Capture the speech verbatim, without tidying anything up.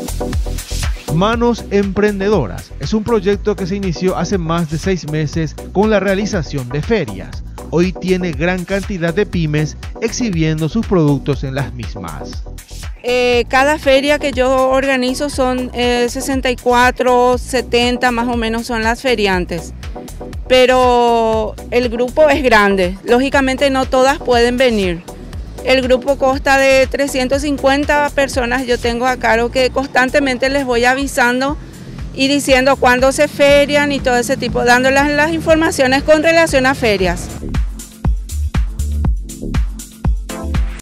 Manos Emprendedoras es un proyecto que se inició hace más de seis meses con la realización de ferias. Hoy tiene gran cantidad de pymes exhibiendo sus productos en las mismas. Eh, cada feria que yo organizo son eh, sesenta y cuatro, setenta más o menos son las feriantes. Pero el grupo es grande, lógicamente no todas pueden venir. El grupo consta de trescientas cincuenta personas, yo tengo a cargo que constantemente les voy avisando y diciendo cuándo se ferian y todo ese tipo, dándoles las informaciones con relación a ferias.